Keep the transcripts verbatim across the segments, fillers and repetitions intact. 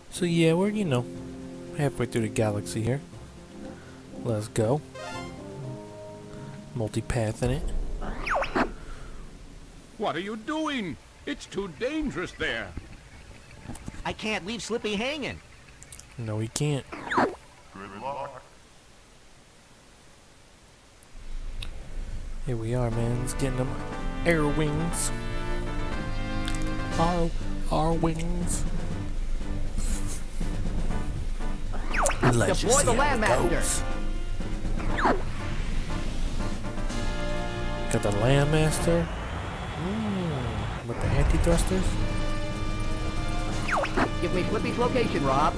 So yeah, we're, you know, halfway through the galaxy here. Let's go. Multipath in it. What are you doing? It's too dangerous there. I can't leave Slippy hanging. No, he can't. Good luck. Here we are, man. Let's get them air wings. Our, our wings. Let's Deploy just the see how it Landmaster. goes. Got the Landmaster. Mm, with the anti-thrusters. Give me Slippy's location, Rob.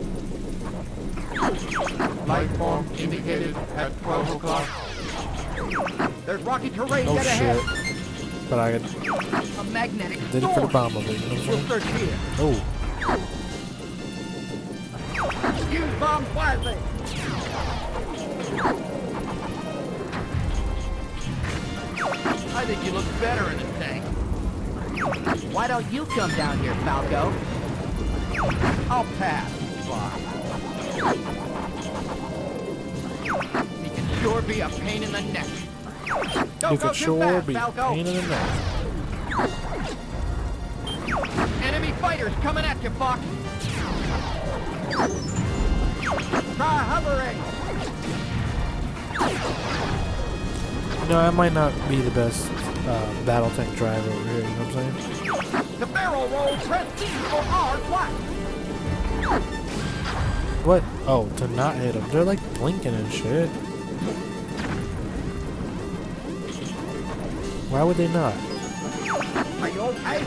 Light form indicated at twelve o'clock. There's rocky terrain Oh dead shit. ahead. But I A magnetic did it for the storm. bomb of it, you know what We'll I'm search here. saying? Oh. Use bombs wisely. I think you look better in a tank. Why don't you come down here, Falco? I'll pass, Bob. He can sure be a pain in the neck. Don't You go could too sure fast, be Falco. pain in the neck. Enemy fighters coming at you, Fox. Try hovering. No, I might not be the best uh, battle tank driver over here, you know what I'm saying? The barrel roll, press C for R twice. What? Oh, to not hit them. They're like blinking and shit. Why would they not? Are you okay?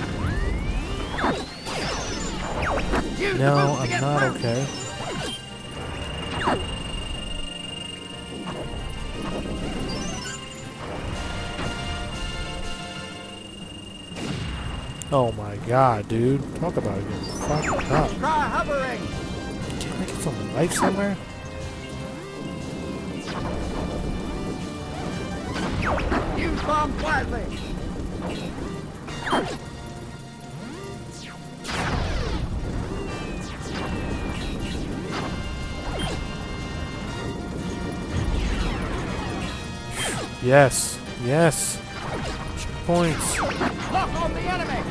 Use the No, boost to I'm get not through. okay. Oh my god, dude. Talk about getting fucked up. Try hovering. Can I get some life somewhere? Use bombs wisely. Yes. Yes. Checkpoints. Lock on the enemy.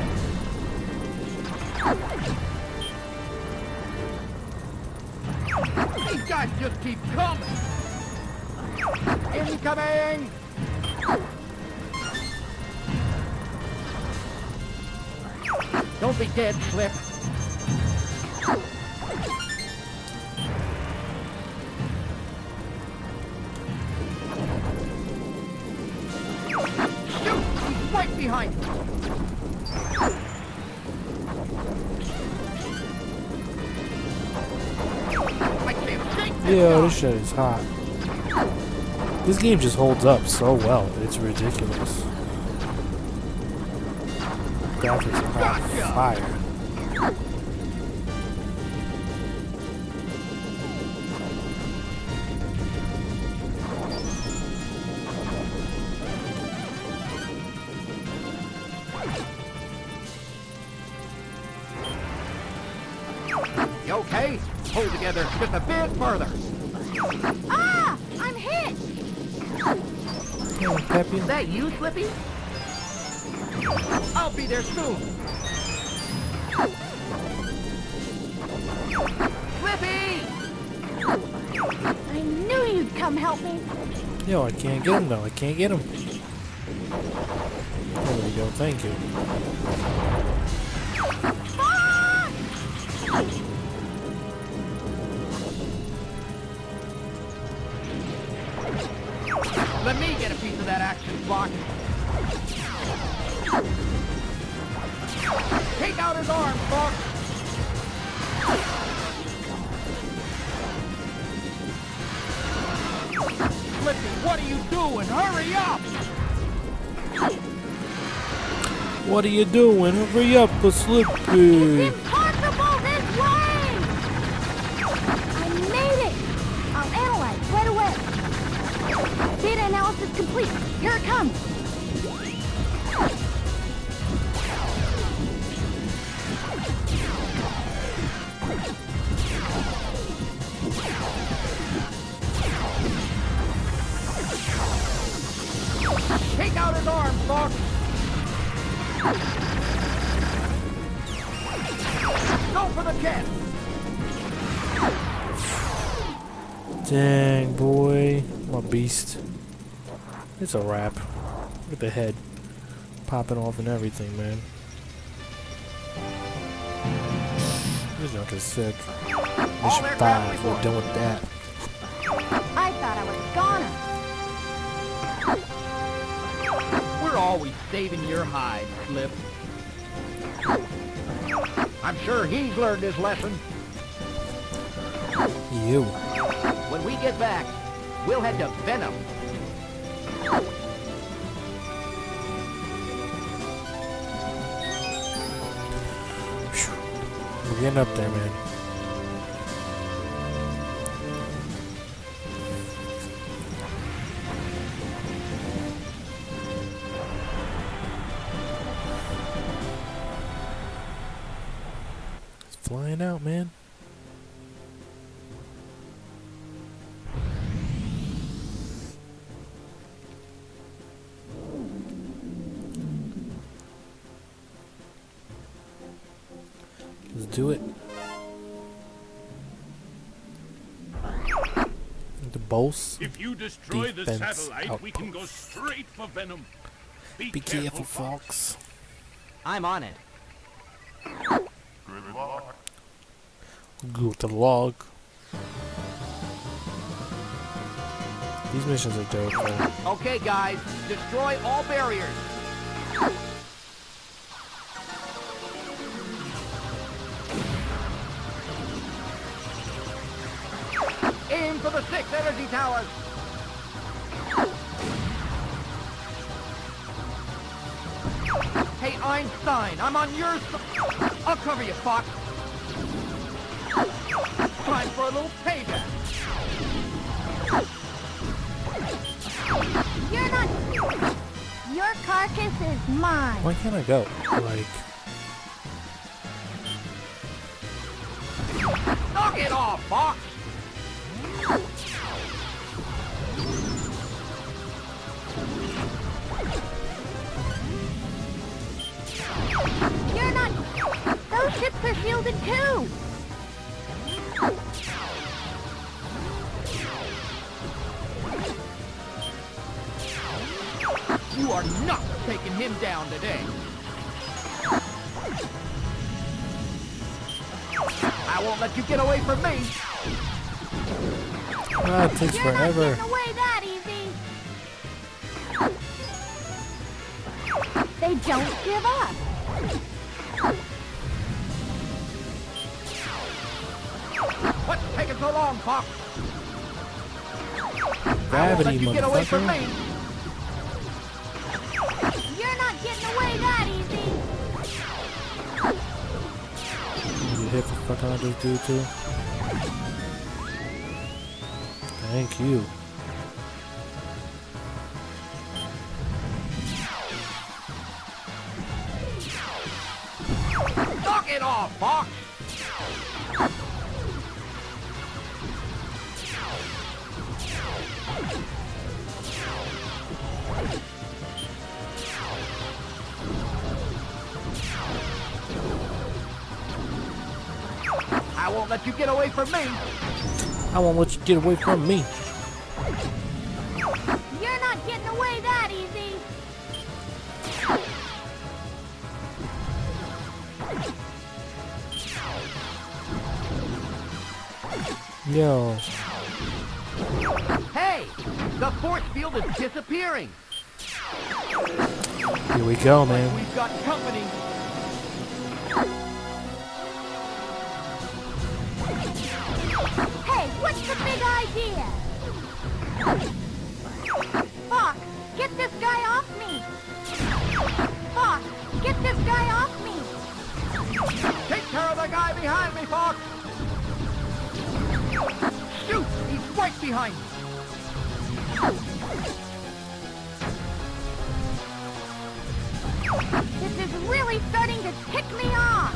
These guys just keep coming. Incoming. Don't be dead, Slip. Shoot! He's right behind you. I can't shake this Yo, guy. this shit is hot. This game just holds up so well. It's ridiculous. Graphics are hot Gotcha. fire. You okay? Hold together just a bit further. Ah! I'm hit! Hey, Peppy. Is that you, Slippy? I'll be there soon. Slippy! I knew you'd come help me. Yo, I can't get him though. I can't get him. There we go. Thank you. Ah! Let me get a piece of that action, Fox. Take out his arms, Fox. Slippy, what are you doing? Hurry up! What are you doing? Hurry up, a Slippy. Impossible this way! I made it! I'll analyze right away. Data analysis complete. Here it comes. chest. Dang, boy. I'm a beast. It's a wrap. Look at the head popping off and everything, man. This junk is sick. Mission five, we're done with that. I thought I was a goner. We're always saving your hide, Flip. I'm sure he's learned his lesson. You. When we get back, we'll head to Venom. We're getting up there, man. It's flying out, man. Let's do it. The boss. If you destroy the Defense satellite, we can go outpost. straight for Venom. Be, Be careful, Fox. I'm on it. Good luck. Good log. These missions are dope, man. Okay, guys, destroy all barriers. Aim for the six energy towers. Hey, Einstein, I'm on your side. I'll cover you, Fox. Time for a little payback. You're not... Your carcass is mine. Why can't I go? Like, Knock it off, Fox. You're not... Those ships are shielded too. You are not taking him down today. I won't let you get away from me. ah, it takes You're not forever. getting away that easy. They don't give up. What's taking so long, Fox? I won't Gravity, let you get away from motherfucker. me. You're not getting away that easy. You hit the fuck out of this dude too. Thank you. Knock it off, Fox. I won't let you get away from me. I won't let you get away from me. You're not getting away that easy. Yo. Hey, the force field is disappearing. Here we go, man. We've got company. Hey, what's the big idea? Fox, get this guy off me. Fox, get this guy off me. Take care of the guy behind me, Fox. Shoot, he's right behind me. This is really starting to tick me off.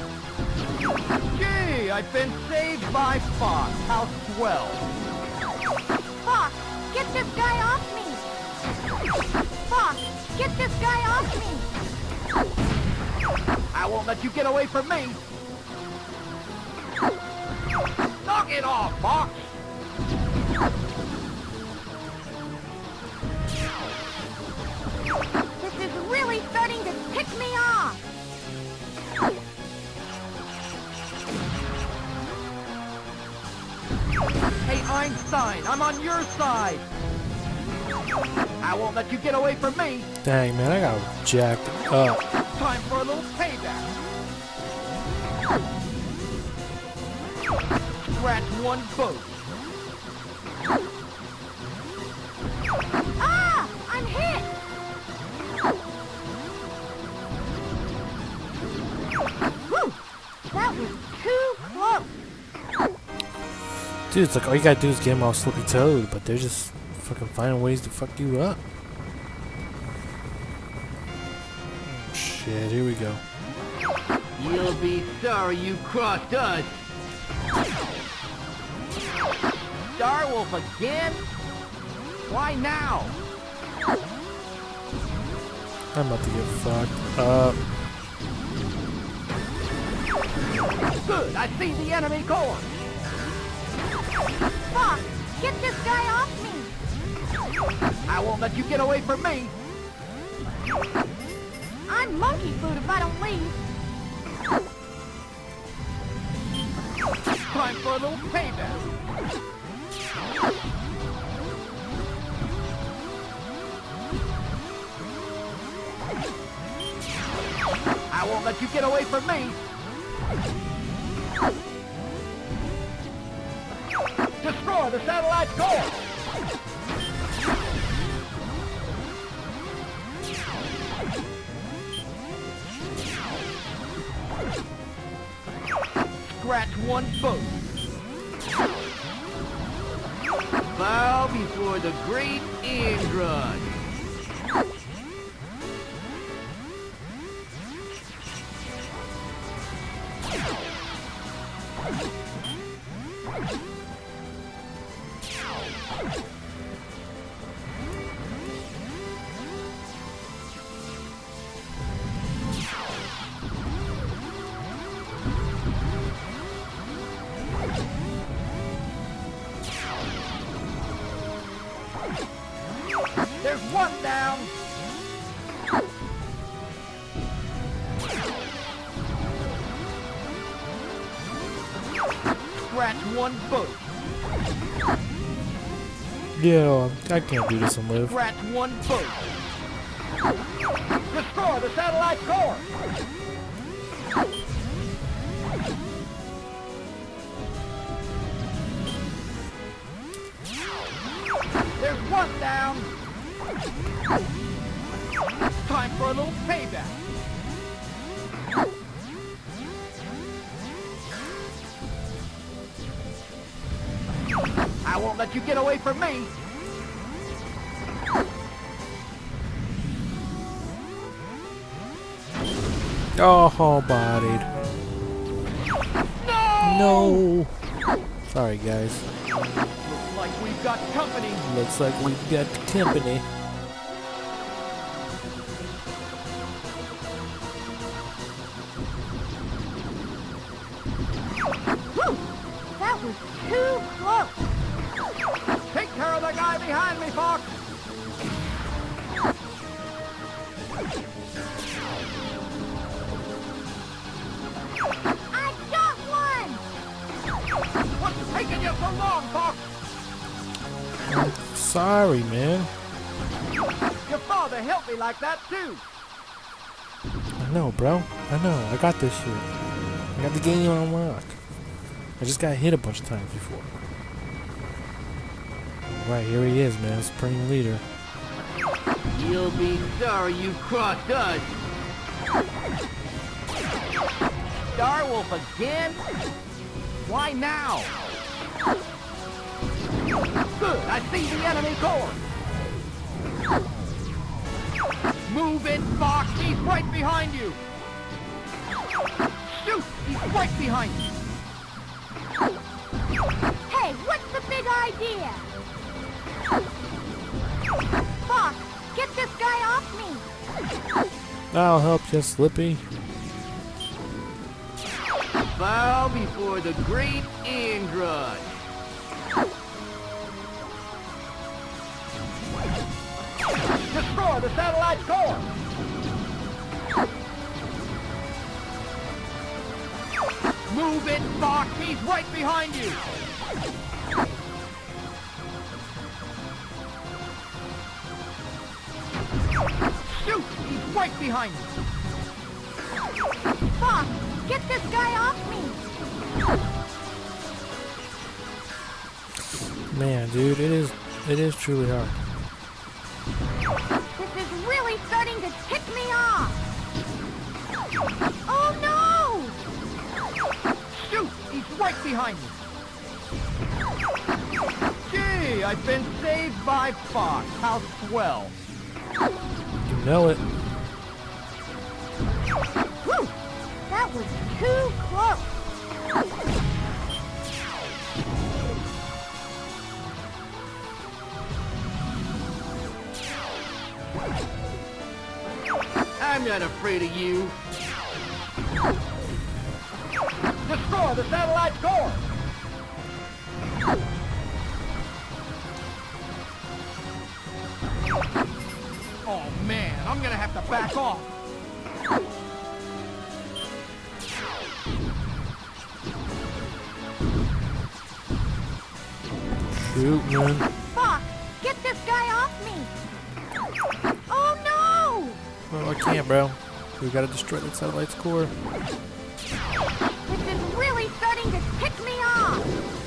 Gee, I've been saved by Fox. How swell. Fox, get this guy off me. Fox, get this guy off me. I won't let you get away from me. Knock it off, Fox! This is really starting to tick me off. Hey, Einstein, I'm on your side! I won't let you get away from me! Dang, man, I got jacked up. Time for a little payback! Scratch one boat! Ah! I'm hit! Whew! That was too close! Dude, it's like all you gotta do is get them all slippy toed, but they're just fucking finding ways to fuck you up. Oh, shit, here we go. You'll be sorry you crossed us! Starwolf again? Why now? I'm about to get fucked up. Good, I see the enemy core! Fox, get this guy off me! I won't let you get away from me! I'm monkey food if I don't leave. Time for a little payback! I won't let you get away from me! Destroy the satellite core! Scratch one boat. Bow before the great Indra. There's one down. Scratch one boat. Yo, I can't do this and live. Scratch one boat. Destroy the satellite core. There's one down. Time for a little payback. I won't let you get away from me. Oh, bodied. No! No. Sorry, guys. Looks like we've got company. Looks like we've got company. Whew! That was too close! Take care of the guy behind me, Fox. I got one! What's taking you so long, Fox? Sorry, man. Your father helped me like that, too. I know, bro. I know. I got this shit. I got the game on lock. I just got hit a bunch of times before. Right, here he is, man. Supreme leader. You'll be sorry you crossed us. Starwolf again? Why now? Good, I see the enemy core. Move it, Fox. He's right behind you. Shoot, he's right behind you. Hey, what's the big idea? Fox, get this guy off me! I'll help you, Slippy. Bow before the great Android. Destroy the satellite core! Move it, Fox! He's right behind you! Shoot! He's right behind you! Fox, get this guy off me! Man, dude, it is it is truly hard. This is really starting to tick me off! Oh no! Shoot! He's right behind you! Gee, I've been saved by Fox. How swell! You know it. Whew! That was too close! I'm not afraid of you. Destroy the satellite core! Oh man, I'm gonna have to back off. Shoot, man. Fox, get this guy off me! Oh no! Oh, I can't, bro. We gotta destroy that satellite's core. This is really starting to tick me off!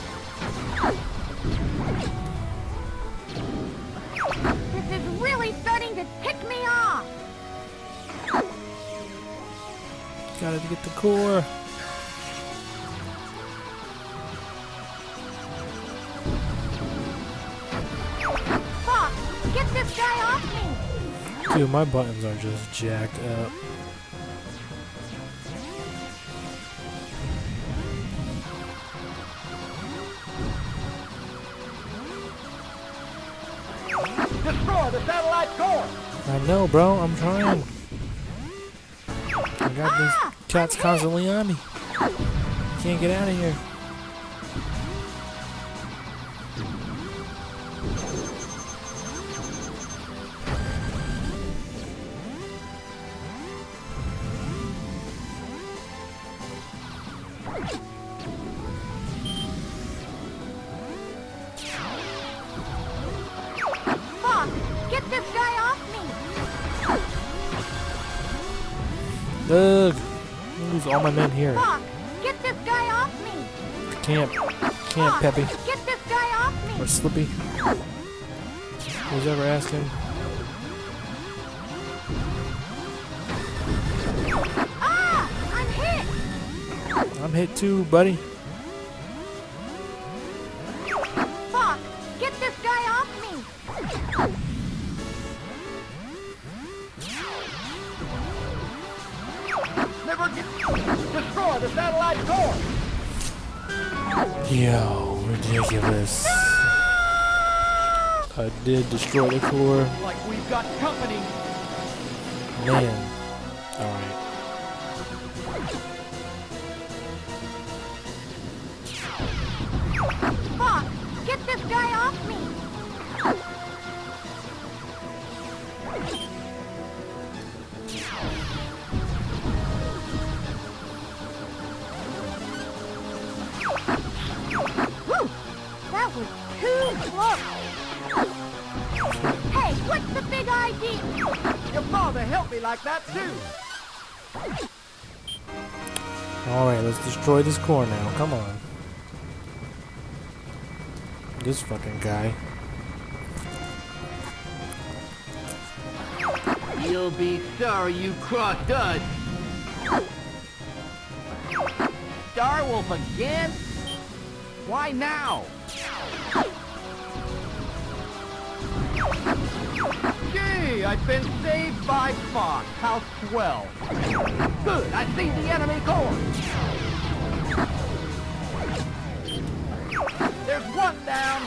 This is really starting to tick me off! Gotta get the core. Fox, get this guy off me! Dude, my buttons are just jacked up. Destroy the satellite core! I know, bro. I'm trying. I got these Ah, cats I'm hit. constantly on me. Can't get out of here. Fox, get this guy off me! Ugh. Lose all my men here. Fox, get this guy off me! Can't. Can't, Fox, Peppy. get this guy off Or me! Slippy. Who's ever asked him? Ah! I'm hit! I'm hit too, buddy. Fox, get this guy off me! Never get... Destroy the satellite core! Yo, ridiculous. I did destroy the core. Like we've got company. Man. Alright. Fox, get this guy off me! Whew! That was too close! Hey, what's the big idea? Your father helped me like that too. Alright, let's destroy this core now. Come on. This fucking guy. You'll be sorry you crossed us. Starwolf again? Why now? Gee, I've been saved by Fox. How swell. Good, I see the enemy core. There's one down.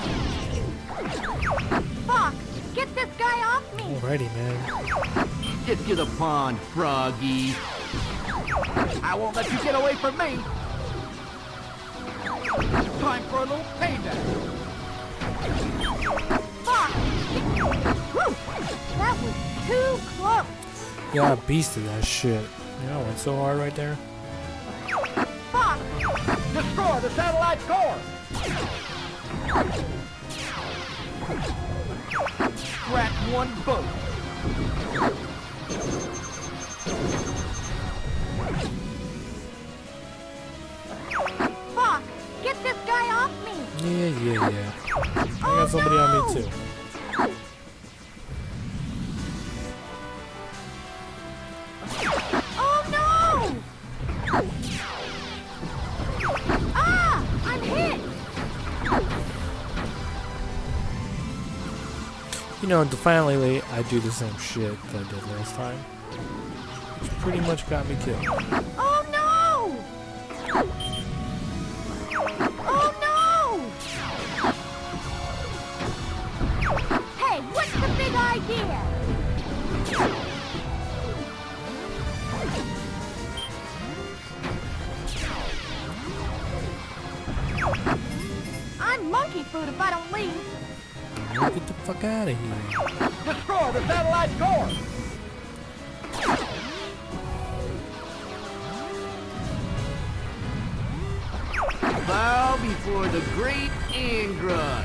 Fox, get this guy off me! Alrighty, man. Get to the pond, Froggy. I won't let you get away from me. Time for a little payback. Fuck! Whew! That was too close. Yeah, I beasted that shit. Yeah, I went so hard right there. Fuck! Destroy the satellite's core. Scratch one boat. Fuck! Get this guy off me! Yeah, yeah, yeah. I got somebody on me too. Oh no! Ah! I'm hit! You know, defiantly, I do the same shit that I did last time. Which pretty much got me killed. Oh no! Oh no! Hey, what's the big idea? I'm monkey food if I don't leave. Get the fuck out of here. Destroy the satellite's core. Bow before the great Ingrun.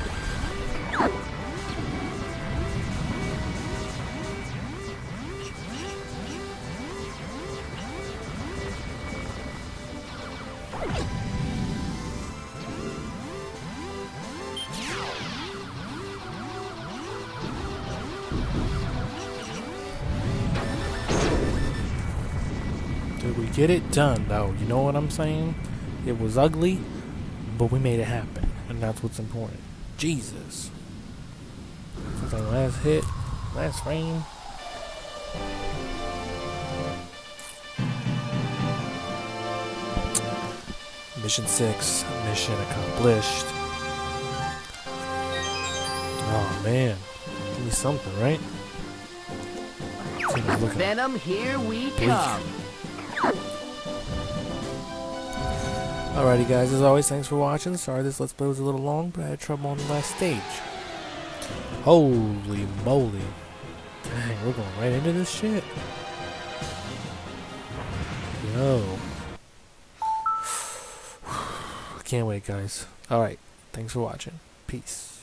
Did we get it done, though? You know what I'm saying? It was ugly, but we made it happen. And that's what's important. Jesus. Since our last hit, last frame. Mission six. Mission accomplished. Oh, man. Give me something, right? Seems looking Venom, here we bleak. come. Alrighty guys, as always, thanks for watching. Sorry this Let's Play was a little long, but I had trouble on the last stage. Holy moly. Dang, we're going right into this shit. Yo. Can't wait, guys. Alright, thanks for watching. Peace.